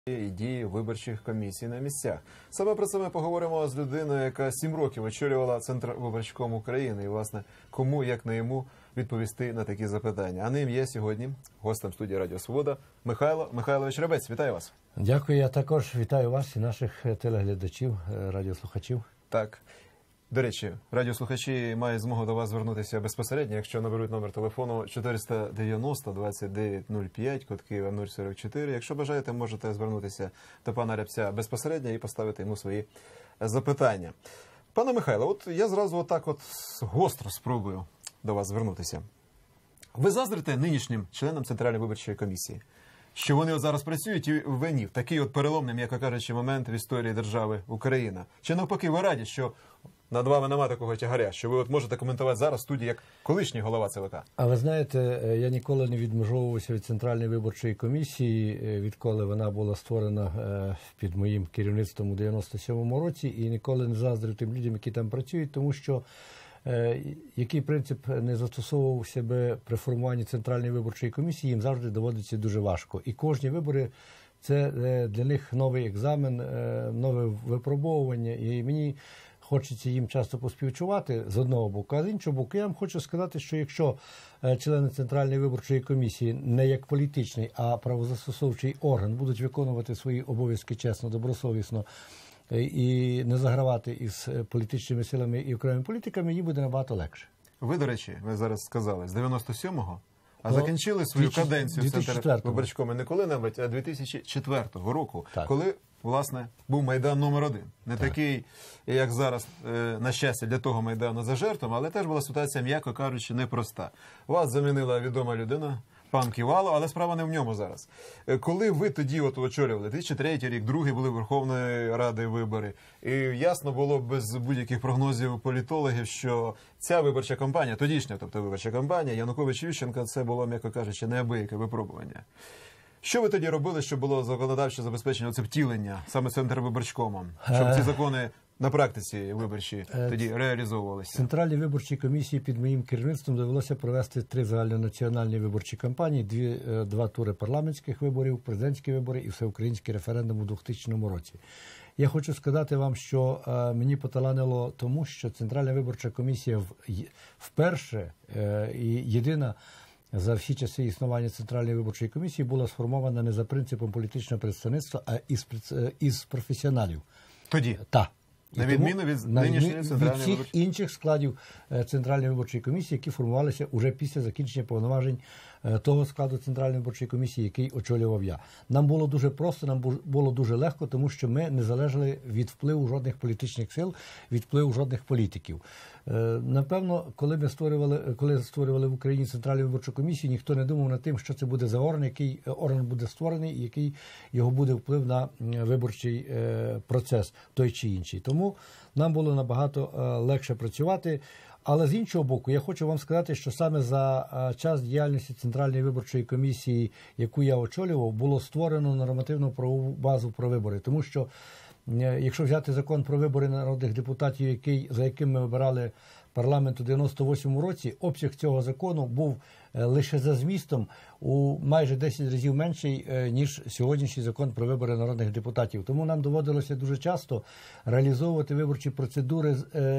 і дії виборчих комісій на місцях. Саме про це ми поговоримо з людиною, яка 7 років очолювала Центрвиборчком України. І, власне, кому, як не йому, відповісти на такі запитання. А ним є сьогодні гостем студії Радіо Свобода Михайло Михайлович Рабець. Вітаю вас. Дякую, я також вітаю вас і наших телеглядачів, радіослухачів. Так. До речі, радіослухачі мають змогу до вас звернутися безпосередньо, якщо наберуть номер телефону 490-2905, код Києва 044. Якщо бажаєте, можете звернутися до пана Рябця безпосередньо і поставити йому свої запитання. Пане Михайло, от я зразу отак гостро спробую до вас звернутися. Ви заздрите нинішнім членам Центральної виборчої комісії, що вони зараз працюють і в такий переломний, м'яко кажучи, момент в історії держави Україна? Чи навпаки ви раді, що над вами немає такого тягаря, що ви можете коментувати зараз в студії як колишній голова ЦВК? А ви знаєте, я ніколи не відмежовувався від Центральної виборчої комісії, відколи вона була створена під моїм керівництвом у 97-му році, і ніколи не заздрив тим людям, які там працюють, тому що який принцип не застосовував себе при формуванні Центральної виборчої комісії, їм завжди доводиться дуже важко. І кожні вибори – це для них новий екзамен, нове випробовування, і мені хочеться їм часто поспівчувати з одного боку, а з іншого боку я вам хочу сказати, що якщо члени Центральної виборчої комісії не як політичний, а правозастосовчий орган будуть виконувати свої обов'язки чесно, добросовісно і не загравати із політичними силами і окремими політиками, їм буде набагато легше. Ви, до речі, ви зараз сказали, з 97-го, а закінчили свою каденцію в Центрвиборчкому не коли-небудь, а 2004 року, так, коли, власне, був Майдан номер 1. Не так, такий, як зараз, на щастя, для того Майдану за жертвами, але теж була ситуація, м'яко кажучи, непроста. Вас замінила відома людина, пан Ківалов, але справа не в ньому зараз. Коли ви тоді очолювали, 2003 рік, другий були Верховної Ради вибори, і ясно було без будь-яких прогнозів політологів, що ця виборча кампанія, тодішня, тобто виборча кампанія, Янукович-Ющенко, це було, м'яко кажучи, неабияке випробування. Що ви тоді робили, щоб було законодавче забезпечення, це втілення саме Центрвиборчкомом, щоб ці закони на практиці виборчі тоді реалізовувалися? Центральній виборчій комісії під моїм керівництвом довелося провести 3 загальнонаціональні виборчі кампанії, 2 тури парламентських виборів, президентські вибори і всеукраїнський референдум у 2000 році. Я хочу сказати вам, що мені поталанило тому, що Центральна виборча комісія вперше і єдина за всі часи існування Центральної виборчої комісії була сформована не за принципом політичного представництва, а із професіоналів. Тоді? Так. На відміну від нинішньої Центральної від всіх інших складів Центральної виборчої комісії, які формувалися уже після закінчення повноважень того складу Центральної виборчої комісії, який очолював я. Нам було дуже просто, нам було дуже легко, тому що ми не залежали від впливу жодних політичних сил, від впливу жодних політиків. Напевно, коли створювали в Україні Центральну виборчу комісію, ніхто не думав над тим, що це буде за орган, який орган буде створений і який його буде вплив на виборчий процес той чи інший. Тому нам було набагато легше працювати. Але з іншого боку, я хочу вам сказати, що саме за час діяльності Центральної виборчої комісії, яку я очолював, було створено нормативну правову базу про вибори. Тому що, якщо взяти закон про вибори народних депутатів, за яким ми вибирали парламент у 98-му році, обсяг цього закону був лише за змістом у майже 10 разів менший, ніж сьогоднішній закон про вибори народних депутатів. Тому нам доводилося дуже часто реалізовувати виборчі процедури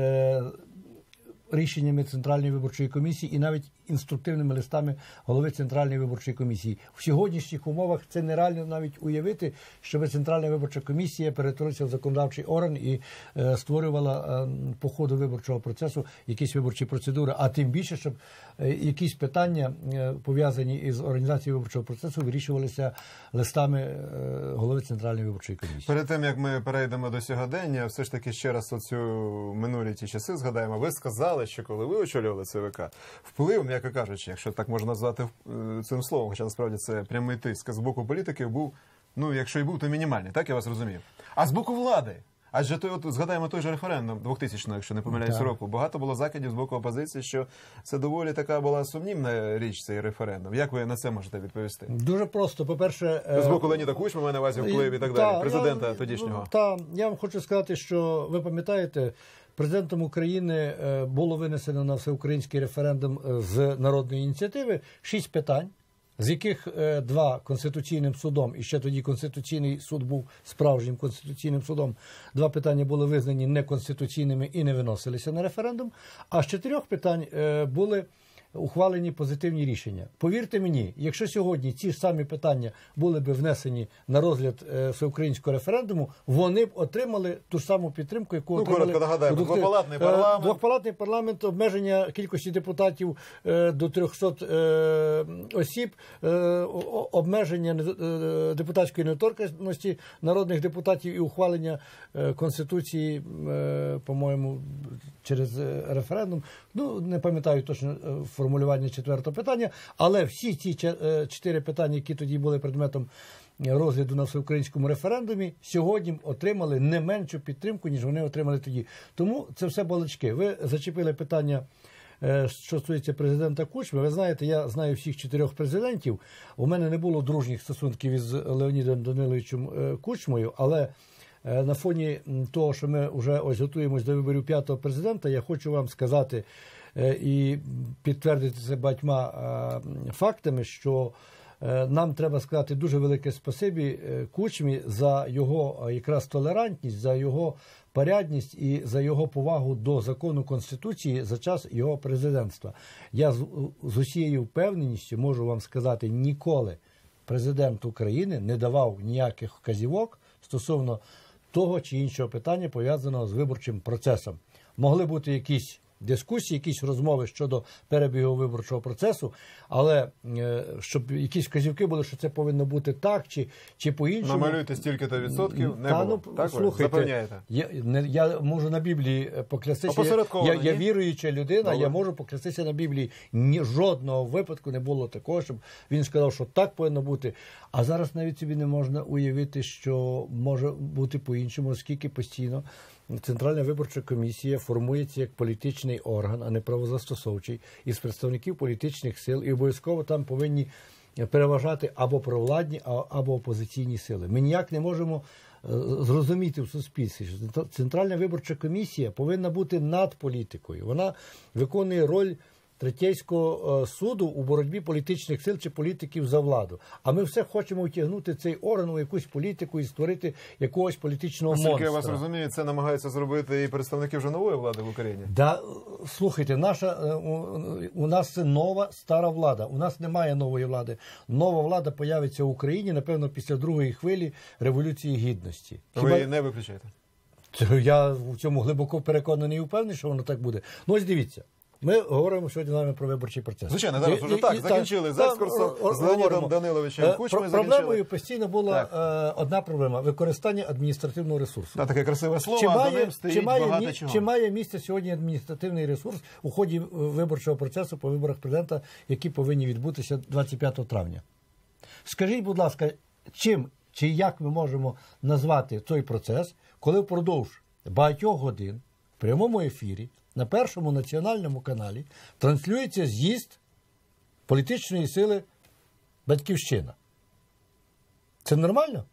рішеннями Центральної виборчої комісії і навіть інструктивними листами голови Центральної виборчої комісії. В сьогоднішніх умовах це нереально навіть уявити, щоб Центральна виборча комісія перетворилася в законодавчий орган і створювала по ходу виборчого процесу якісь виборчі процедури, а тим більше, щоб якісь питання, пов'язані із організацією виборчого процесу, вирішувалися листами голови Центральної виборчої комісії. Перед тим, як ми перейдемо до сьогодення, все ж таки ще раз оцю минулі ті часи згадаємо. Ви сказали, що коли ви очолювали ЦВК, вплив, м'яко кажучи, якщо так можна назвати цим словом, хоча насправді це прямий тиск з боку політиків, був, якщо і був, то мінімальний, так я вас розумів. А з боку влади? Адже згадаємо той же референдум 2000-го, якщо не помиляюсь року. Багато було закидів з боку опозиції, що це доволі така була сумнівна річ, цей референдум. Як ви на це можете відповісти? Дуже просто. По-перше, з боку Леоніда Кучми має на увазі вплив і так далі, президента тодішнього. Я вам хочу сказати, що ви пам'ятаєте, президентом України було винесено на всеукраїнський референдум з народної ініціативи 6 питань, з яких два Конституційним судом, і ще тоді Конституційний суд був справжнім Конституційним судом, два питання були визнані неконституційними і не виносилися на референдум, а з 4 питань були ухвалені позитивні рішення. Повірте мені, якщо сьогодні ці ж самі питання були б внесені на розгляд всеукраїнського референдуму, вони б отримали ту ж саму підтримку, яку отримали... Коротко нагадаємо, двопалатний парламент. Двопалатний парламент, обмеження кількості депутатів до 300 осіб, обмеження депутатської недоторканності народних депутатів і ухвалення Конституції, по-моєму, через референдум. Ну, не пам'ятаю точно формулювання 4-го питання, але всі ці 4 питання, які тоді були предметом розгляду на всеукраїнському референдумі, сьогодні отримали не меншу підтримку, ніж вони отримали тоді. Тому це все балачки. Ви зачепили питання, що стосується президента Кучми. Ви знаєте, я знаю всіх 4 президентів. У мене не було дружніх стосунків із Леонідом Даниловичем Кучмою, але на фоні того, що ми вже ось готуємось до виборів 5-го президента, я хочу вам сказати і підтвердити це багатьма фактами, що нам треба сказати дуже велике спасибі Кучмі за його якраз толерантність, за його порядність і за його повагу до закону Конституції за час його президентства. Я з усією впевненістю можу вам сказати, ніколи президент України не давав ніяких вказівок стосовно того чи іншого питання, пов'язаного з виборчим процесом. Могли бути якісь дискусії, якісь розмови щодо перебігу виборчого процесу, але щоб якісь вказівки були, що це повинно бути так чи по-іншому. Намалюйте стільки-то відсотків, не було. Так слухайте, ви запевняєте? Я можу на Біблії поклястися, я віруюча людина, добре. Я можу поклястися на Біблії. Жодного випадку не було такого, щоб він сказав, що так повинно бути. А зараз навіть собі не можна уявити, що може бути по-іншому, оскільки постійно Центральна виборча комісія формується як політичний орган, а не правозастосовчий, із представників політичних сил, і обов'язково там повинні переважати або провладні, або опозиційні сили. Ми ніяк не можемо зрозуміти в суспільстві, що Центральна виборча комісія повинна бути над політикою. Вона виконує роль Третейського суду у боротьбі політичних сил чи політиків за владу. А ми все хочемо втягнути цей орган у якусь політику і створити якогось політичного монстра. Наскільки я вас розумію, це намагаються зробити і представники вже нової влади в Україні? Да, слухайте, у нас це нова, стара влада. У нас немає нової влади. Нова влада появиться в Україні, напевно, після другої хвилі Революції Гідності. Ви її не виключаєте? Я в цьому глибоко переконаний і впевнений, що воно так буде. Ну, ось дивіться. Ми говоримо сьогодні з вами про виборчий процес. Звичайно, зараз вже так, закінчили з екскурсом, з Леонідом Даниловичем Кучмою закінчили. Проблемою постійно була одна проблема – використання адміністративного ресурсу. Таке красиве слово, а за ним стоїть багато чого. Чи має місце сьогодні адміністративний ресурс у ході виборчого процесу по виборах президента, які повинні відбутися 25 травня? Скажіть, будь ласка, чим чи як ми можемо назвати той процес, коли впродовж багатьох годин в прямому ефірі на Першому національному каналі транслюється з'їзд політичної сили «Батьківщина». Це нормально?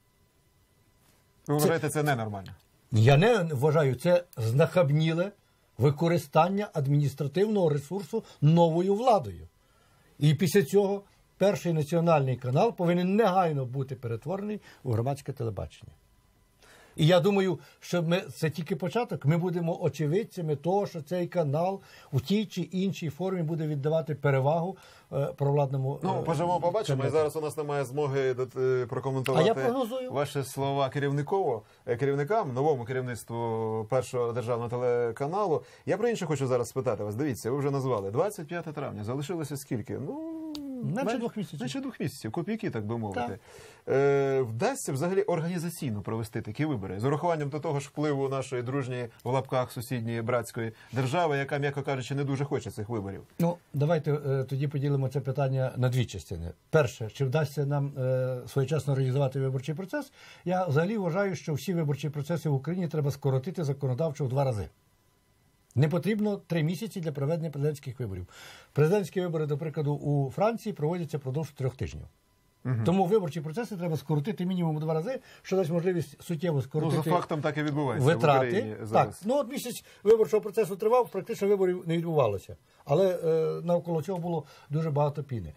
Ви вважаєте, це ненормально? Я не вважаю. Це знахабніле використання адміністративного ресурсу новою владою. І після цього Перший національний канал повинен негайно бути перетворений у громадське телебачення. І я думаю, що це тільки початок. Ми будемо очевидцями того, що цей канал у тій чи іншій формі буде віддавати перевагу провладному поживемо, побачимо. І зараз у нас немає змоги прокоментувати ваші слова керівникам, новому керівництву Першого державного телеканалу. Я про інше хочу зараз спитати вас. Дивіться, ви вже назвали 25 травня. Залишилося скільки? Менше 2 місяців. Менше 2 місяців. Копійки, так би мовити. Вдасться взагалі організаційно провести такі вибори? З урахуванням до того ж впливу нашої дружньої, в лапках, сусідньої братської держави, яка, м'яко кажучи, не дуже хоче цих виборів. Давайте тоді поділимо це питання на дві частини. Перше, чи вдасться нам своєчасно реалізувати виборчий процес? Я взагалі вважаю, що всі виборчі процеси в Україні треба скоротити законодавчо в 2 рази. Не потрібно 3 місяці для проведення президентських виборів. Президентські вибори, до прикладу, у Франції проводяться впродовж 3 тижнів. Тому виборчі процеси треба скоротити мінімум 2 рази, що дасть можливість суттєво скоротити за фактом так і відбувається витрати. В Україні зараз. Так, місяць виборчого процесу тривав, практично виборів не відбувалося. Але навколо цього було дуже багато піни.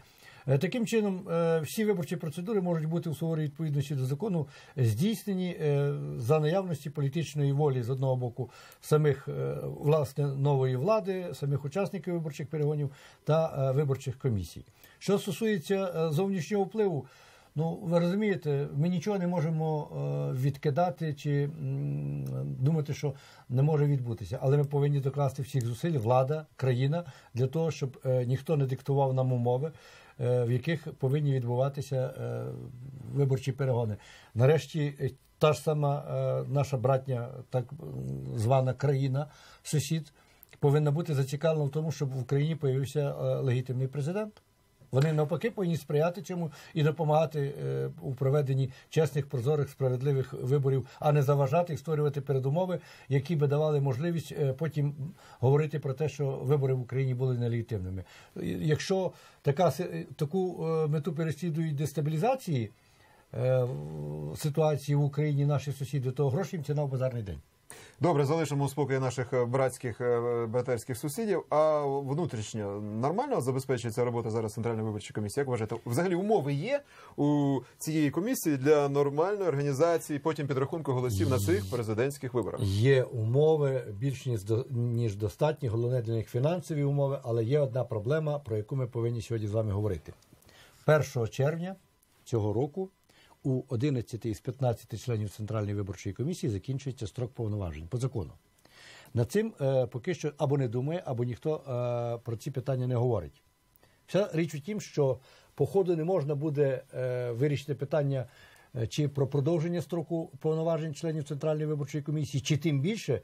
Таким чином, всі виборчі процедури можуть бути у суворій відповідності до закону здійснені за наявності політичної волі з одного боку самих власне нової влади, самих учасників виборчих перегонів та виборчих комісій. Що стосується зовнішнього впливу, ну, ви розумієте, ми нічого не можемо відкидати чи думати, що не може відбутися. Але ми повинні докласти всіх зусиль, влада, країна, для того, щоб ніхто не диктував нам умови, в яких повинні відбуватися виборчі перегони. Нарешті, та ж сама наша братня, так звана країна, сусід, повинна бути зацікавлена в тому, щоб в Україні появився легітимний президент. Вони навпаки повинні сприяти цьому і допомагати у проведенні чесних, прозорих, справедливих виборів, а не заважати і створювати передумови, які би давали можливість потім говорити про те, що вибори в Україні були нелегітимними. Якщо таку мету переслідують дестабілізації ситуації в Україні наші сусіди, то гроші їм ціна в базарний день. Добре, залишимо у спокої наших братських братерських сусідів. А внутрішньо нормально забезпечується робота зараз Центральної виборчої комісії? Як вважаєте, взагалі умови є у цієї комісії для нормальної організації, потім підрахунку голосів на цих президентських виборах? Є умови більш ніж достатні, головне для них фінансові умови, але є одна проблема, про яку ми повинні сьогодні з вами говорити. 1 червня цього року у 11 із 15 членів Центральної виборчої комісії закінчується строк повноважень по закону. Над цим поки що або не думає, або ніхто про ці питання не говорить. Вся річ у тім, що по ходу не можна буде вирішити питання чи про продовження строку повноважень членів Центральної виборчої комісії, чи тим більше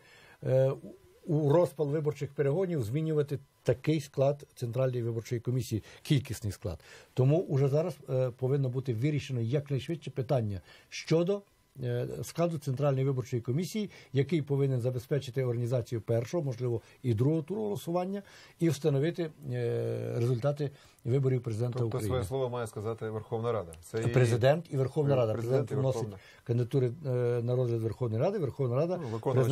у розпал виборчих перегонів змінювати такий склад Центральної виборчої комісії, кількісний склад. Тому уже зараз повинно бути вирішено якнайшвидше питання щодо складу Центральної виборчої комісії, який повинен забезпечити організацію першого, можливо, і другого туру голосування, і встановити результати виборів президента України. Тобто своє слово має сказати Верховна Рада? Це Президент і Верховна Рада. Президент вносить кандидатури на розгляд Верховної Ради, Верховна Рада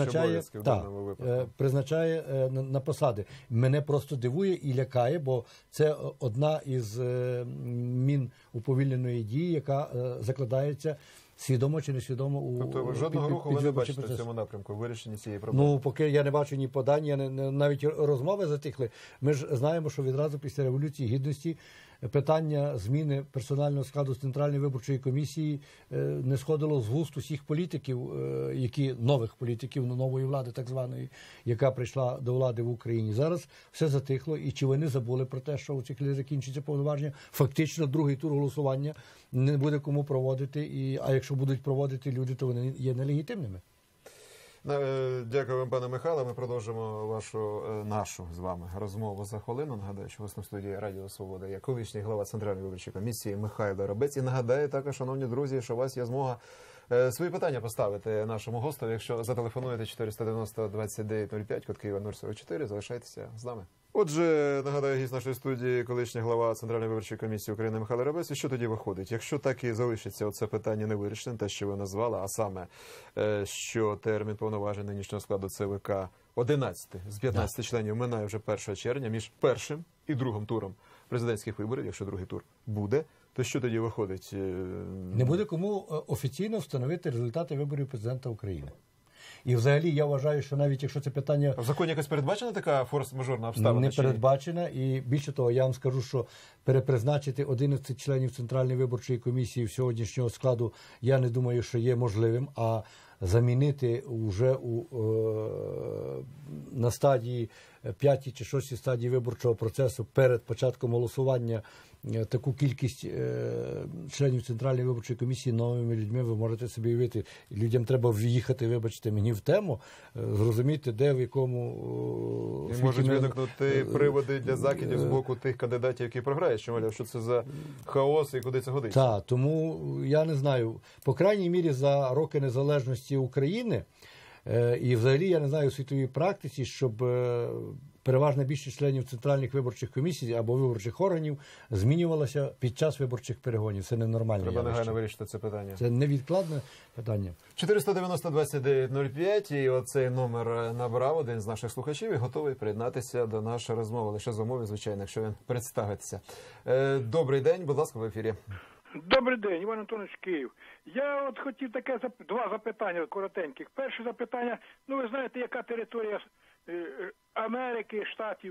призначає на посади. Мене просто дивує і лякає, бо це одна із мін уповільненої дії, яка закладається свідомо чи несвідомо у тобто жодного руху ви не бачите в цьому напрямку, в вирішенні цієї проблеми? Ну, поки я не бачу ні подань, навіть розмови затихли. Ми ж знаємо, що відразу після Революції Гідності питання зміни персонального складу Центральної виборчої комісії не сходило з вуст усіх політиків, нових політиків, нової влади так званої, яка прийшла до влади в Україні. Зараз все затихло, і чи вони забули про те, що у цих людей закінчиться повноваження? Фактично, другий тур голосування не буде кому проводити, а якщо будуть проводити люди, то вони є нелегітимними. Дякую вам, пане Михайло. Ми продовжимо нашу з вами розмову за хвилину. Нагадаю, що в основній студії Радіо Свобода є колишній глава Центральної виборчої комісії Михайло Рабець. І нагадаю також, шановні друзі, що у вас є змога свої питання поставити нашому госту. Якщо зателефонуєте 490-2905, код Києва 044, залишайтеся з нами. Отже, нагадаю, гість нашої студії, колишній глава Центральної виборчої комісії України Михайло Рабець. І що тоді виходить? Якщо так і залишиться оце питання не вирішене, те, що ви назвали, а саме, що термін повноважень нинішнього складу ЦВК 11 з 15 членів минає вже 1 червня, між першим і другим туром президентських виборів, якщо другий тур буде, то що тоді виходить? Не буде кому офіційно встановити результати виборів президента України. І взагалі я вважаю, що навіть якщо це питання... В законі якось передбачена така форс-мажорна обставина? Не передбачена. І більше того, я вам скажу, що перепризначити 11 членів Центральної виборчої комісії в сьогоднішнього складу, я не думаю, що є можливим, а замінити вже на стадії 5 чи 6 стадії виборчого процесу перед початком голосування таку кількість членів Центральної виборчої комісії новими людьми, ви можете собі уявити. Людям треба в'їхати, вибачте мені, в тему, зрозуміти, де, в якому... І можуть виникнути приводи для закидів з боку тих кандидатів, які програють, що це за хаос і куди це годиться. Так, тому я не знаю. По крайній мірі за роки незалежності України і взагалі я не знаю у світовій практиці, щоб переважна більшість членів центральних виборчих комісій або виборчих органів змінювалася під час виборчих перегонів. Це ненормальне Треба явище. негайно вирішити це питання. Це невідкладне питання. 490-29-05, і оцей номер набрав один з наших слухачів і готовий приєднатися до нашої розмови. Лише за умови, звичайно, якщо він представиться. Добрий день, будь ласка, в ефірі. Добрий день, Іван Антонович, Київ. Я от хотів таке два запитання коротеньких. Перше запитання, ну ви знаєте, яка територія Америки, Штатів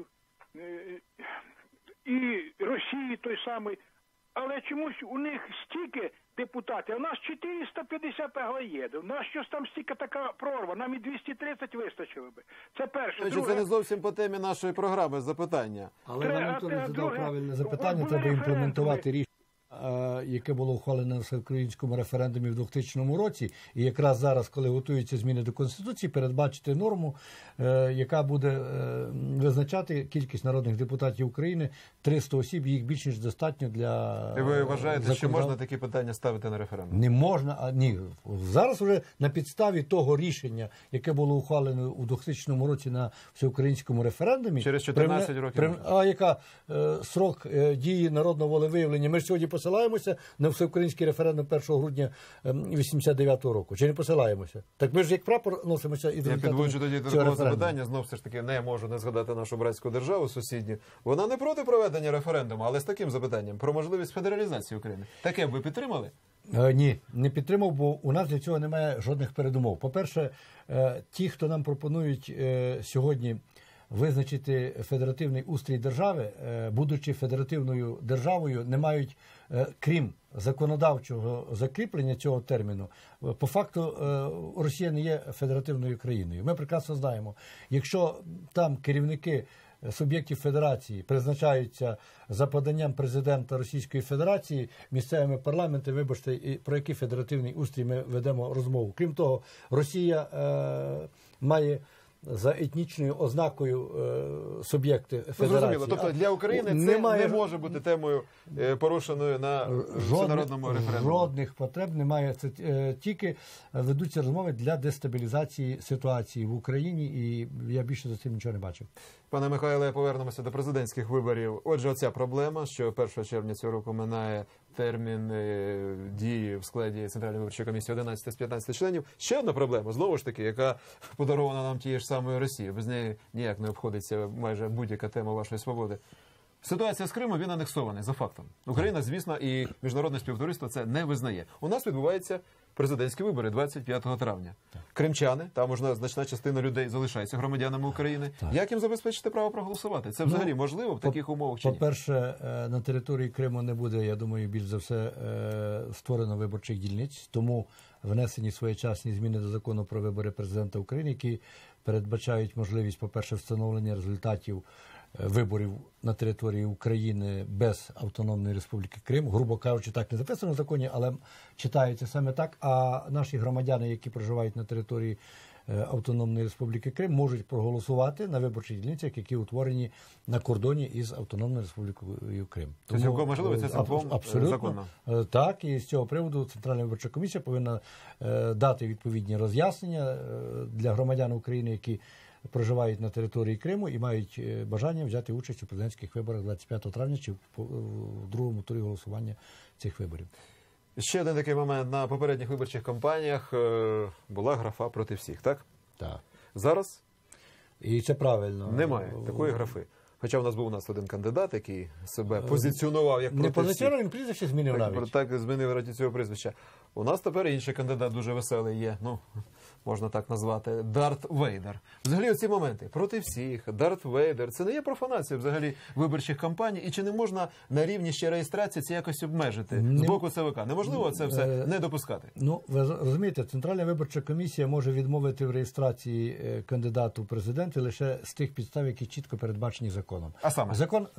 і Росії той самий, але чомусь у них стільки депутатів, а у нас 450 аглоєдів. У нас щось там стільки така прорва, нам і 230 вистачило би. Це перше. Значить, Друге, це не зовсім по темі нашої програми запитання. Але Іван Антонович задав правильне запитання, треба імплементувати рішення, яке було ухвалене на всеукраїнському референдумі в 2000 році, і якраз зараз, коли готуються зміни до Конституції, передбачити норму, яка буде визначати кількість народних депутатів України 300 осіб, їх більш ніж достатньо для... І ви вважаєте, що можна такі питання ставити на референдум? Не можна, ні. Зараз вже на підставі того рішення, яке було ухвалене у 2000 році на всеукраїнському референдумі... Через 14 років. А яка срок дії народного волевиявлення? Ми ж сьогодні посилаємося на всеукраїнський референдум 1 грудня 89-го року. Чи не посилаємося? Так ми ж як прапор носимося і до Я підводжу тоді до такого запитання. Знов все ж таки не можу не згадати нашу братську державу сусідню. Вона не проти проведення референдуму, але з таким запитанням про можливість федералізації України. Таке б ви підтримали? Ні, не підтримав, бо у нас для цього немає жодних передумов. По-перше, ті, хто нам пропонують сьогодні визначити федеративний устрій держави, будучи федеративною державою, не мають, крім законодавчого закріплення цього терміну, по факту Росія не є федеративною країною. Ми прекрасно знаємо, якщо там керівники суб'єктів федерації призначаються за поданням президента Російської Федерації, місцевими парламентами, вибачте, і про який федеративний устрій ми ведемо розмову. Крім того, Росія має за етнічною ознакою суб'єкти федерації. Зрозуміло. Тобто для України це не може бути темою порушеною на всенародному референдумі. Жодних потреб немає. Це тільки ведуться розмови для дестабілізації ситуації в Україні, і я більше за цим нічого не бачив. Пане Михайле, повернемося до президентських виборів. Отже, оця проблема, що 1 червня цього року минає термін дії в складі Центральної виборчої комісії 11 з 15 членів. Ще одна проблема, знову ж таки, яка подарована нам тією ж самою Росією. Без неї ніяк не обходиться майже будь-яка тема вашої свободи. Ситуація з Кримом, він анексований за фактом. Україна, звісно, і міжнародне співтовариство це не визнає. У нас відбуваються президентські вибори 25 травня. Кримчани, там можна значна частина людей залишається громадянами України. Так. Як їм забезпечити право проголосувати? Це взагалі можливо в таких умовах чи ні? По-перше, на території Криму не буде, я думаю, більш за все створено виборчих дільниць, тому внесені своєчасні зміни до закону про вибори президента України, які передбачають можливість, по-перше, встановлення результатів виборів на території України без Автономної Республіки Крим. Грубо кажучи, так не записано в законі, але читається саме так. А наші громадяни, які проживають на території Автономної Республіки Крим, можуть проголосувати на виборчих дільницях, які утворені на кордоні із Автономною Республікою Крим. Тому цілком можливо, це абсолютно законно. Так, і з цього приводу Центральна виборча комісія повинна дати відповідні роз'яснення для громадян України, які проживають на території Криму і мають бажання взяти участь у президентських виборах 25 травня чи в другому турі голосування цих виборів. Ще один такий момент. На попередніх виборчих кампаніях була графа проти всіх, так? Так. Зараз? І це правильно. Немає такої графи. Хоча у нас один кандидат, який себе позиціонував як проти всіх. Не позиціонував, він прізвище змінив навіть. Так, змінив раді цього прізвища. У нас тепер інший кандидат дуже веселий є, можна так назвати, Дарт Вейдер. Взагалі оці моменти проти всіх, Дарт Вейдер, це не є профанація взагалі виборчих кампаній, і чи не можна на рівні ще реєстрації це якось обмежити з боку ЦВК? Неможливо це все не допускати? Ви розумієте, Центральна виборча комісія може відмовити в реєстрації кандидату в президенти лише з тих підстав, які чітко передбачені законом. А саме? Закон,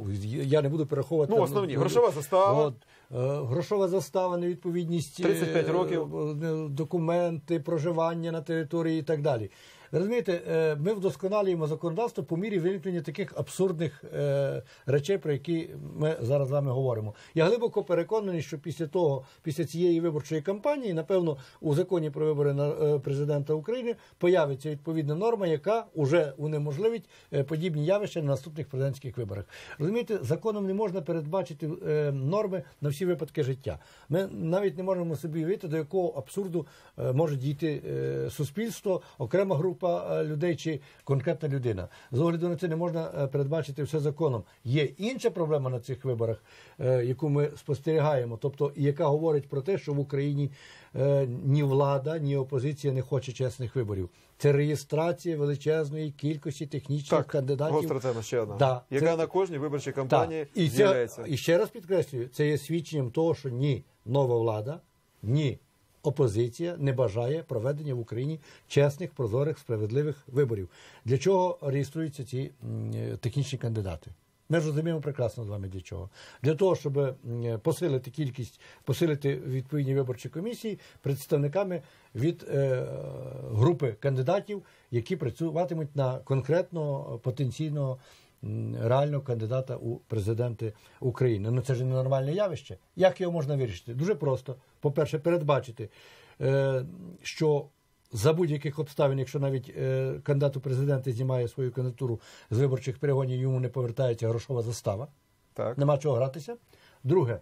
я не буду перераховувати. Основні, грошова застава. Грошова застава, невідповідність 35 років, документи, проживання на території і так далі. Ви розумієте, ми вдосконалюємо законодавство по мірі виникнення таких абсурдних речей, про які ми зараз з вами говоримо. Я глибоко переконаний, що після цієї виборчої кампанії, напевно, у законі про вибори на президента України появиться відповідна норма, яка вже унеможливить подібні явища на наступних президентських виборах. Розумієте, законом не можна передбачити норми на всі випадки життя. Ми навіть не можемо собі уявити, до якого абсурду може дійти суспільство, окрема група людей чи конкретна людина. З огляду на це не можна передбачити все законом. Є інша проблема на цих виборах, яку ми спостерігаємо, тобто яка говорить про те, що в Україні ні влада, ні опозиція не хоче чесних виборів. Це реєстрація величезної кількості технічних кандидатів. Гостра тема ще одна. Яка на кожній виборчій кампанії з'являється. І ще раз підкреслюю, це є свідченням того, що ні нова влада, ні опозиція не бажає проведення в Україні чесних, прозорих, справедливих виборів. Для чого реєструються ці технічні кандидати? Ми ж розуміємо прекрасно з вами для чого. Для того, щоб посилити відповідні виборчі комісії представниками від групи кандидатів, які працюватимуть на конкретного потенційного реального кандидата у президенти України. Ну це ж ненормальне явище. Як його можна вирішити? Дуже просто. По-перше, передбачити, що за будь-яких обставин, якщо навіть кандидат у президенти знімає свою кандидатуру з виборчих перегонів, йому не повертається грошова застава. Так. Нема чого гратися. Друге,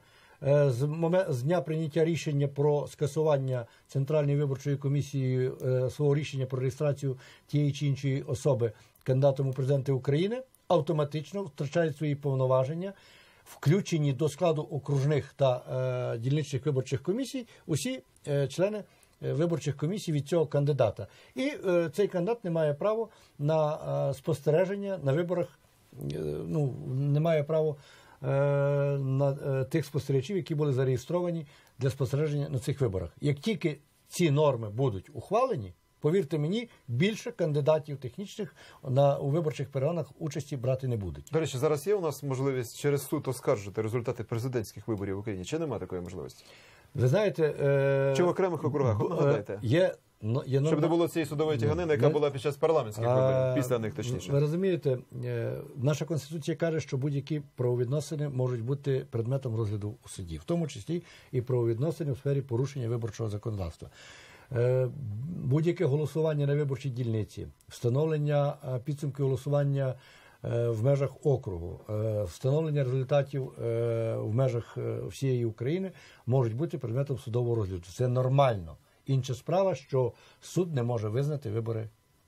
з дня прийняття рішення про скасування Центральної виборчої комісії свого рішення про реєстрацію тієї чи іншої особи кандидатом у президенти України, автоматично втрачають свої повноваження, включені до складу окружних та дільничних виборчих комісій усі члени виборчих комісій від цього кандидата. І цей кандидат не має права на спостереження на виборах, не має права на тих спостерігачів, які були зареєстровані для спостереження на цих виборах. Як тільки ці норми будуть ухвалені, повірте мені, більше кандидатів технічних у виборчих перегонах участі брати не будуть. До речі, зараз є у нас можливість через суд оскаржити результати президентських виборів в Україні? Чи немає такої можливості? Ви знаєте... Чи в окремих округах? Нагадайте. Щоб не було цієї судової тяганини, яка була під час парламентських виборів, після них точніше. Ви розумієте, наша Конституція каже, що будь-які правовідносини можуть бути предметом розгляду у суді, в тому числі і правовідносини в сфері порушення виборчого законодавства. Будь-яке голосування на виборчій дільниці, встановлення підсумків голосування в межах округу, встановлення результатів в межах всієї України можуть бути предметом судового розгляду. Це нормально. Інша справа, що суд не може визнати вибори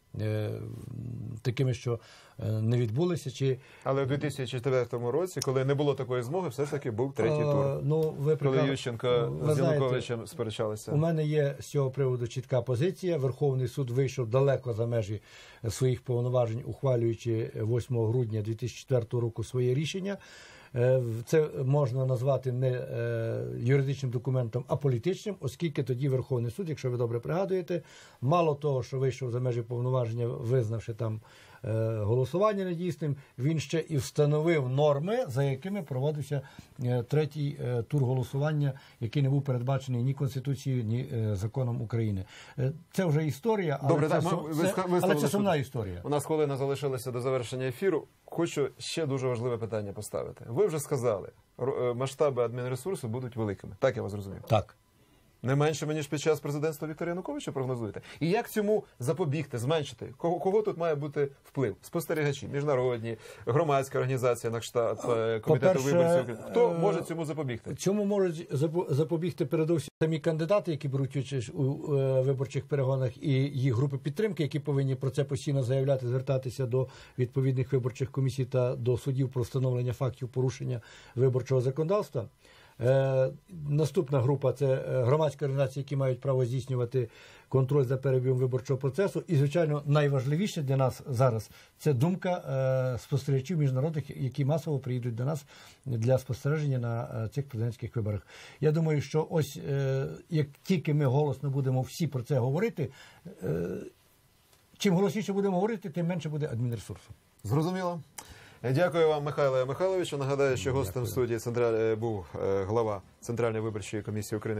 такими, що не відбулися. Але у 2004 році, коли не було такої змоги, все ж таки був третій тур. Коли Ющенко з Януковичем сперечалися. У мене є з цього приводу чітка позиція. Верховний суд вийшов далеко за межі своїх повноважень, ухвалюючи 8 грудня 2004 року своє рішення. Це можна назвати не юридичним документом, а політичним, оскільки тоді Верховний суд, якщо ви добре пригадуєте, мало того, що вийшов за межі повноваження, визнавши там голосування недійсним, він ще і встановив норми, за якими проводився третій тур голосування, який не був передбачений ні Конституцією, ні законом України. Це вже історія, але це сумна історія. У нас хвилина залишилася до завершення ефіру. Хочу ще дуже важливе питання поставити. Ви вже сказали, масштаби адмінресурсу будуть великими. Так я вас зрозумів? Так. Не меншими, ніж під час президентства Віктора Януковича прогнозуєте? І як цьому запобігти, зменшити? Кого тут має бути вплив? Спостерігачі, міжнародні, громадська організація, на кштат Комітету виборців. Хто може цьому запобігти? Цьому можуть запобігти передусім самі кандидати, які беруть участь у виборчих перегонах, і їх групи підтримки, які повинні про це постійно заявляти, звертатися до відповідних виборчих комісій та до судів про встановлення фактів порушення виборчого законодавства. Наступна група – це громадські організації, які мають право здійснювати контроль за перебігом виборчого процесу. І, звичайно, найважливіше для нас зараз – це думка спостерігачів міжнародних, які масово приїдуть до нас для спостереження на цих президентських виборах. Я думаю, що ось як тільки ми голосно будемо всі про це говорити, чим голосніше будемо говорити, тим менше буде адмінресурсу. Зрозуміло. Дякую вам, Михайло Михайловичу. Нагадаю, що гостем студії був глава Центральної виборчої комісії України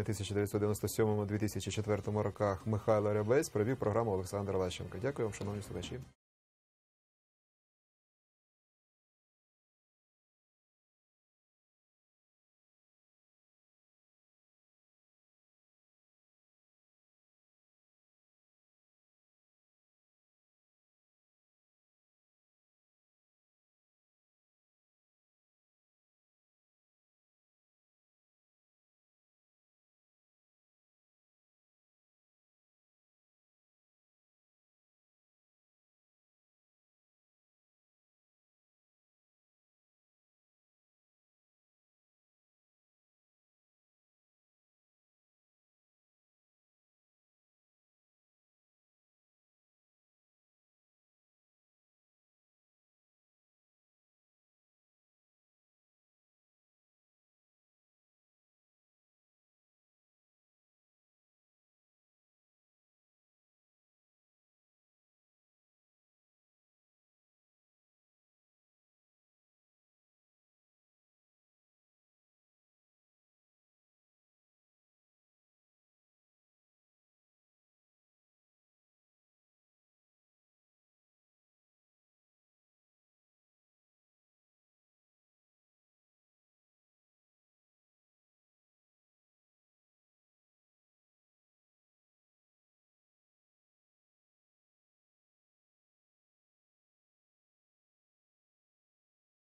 1997-2004 роках Михайло Рябець. Провів програму Олександр Лащенко. Дякую вам, шановні слухачі.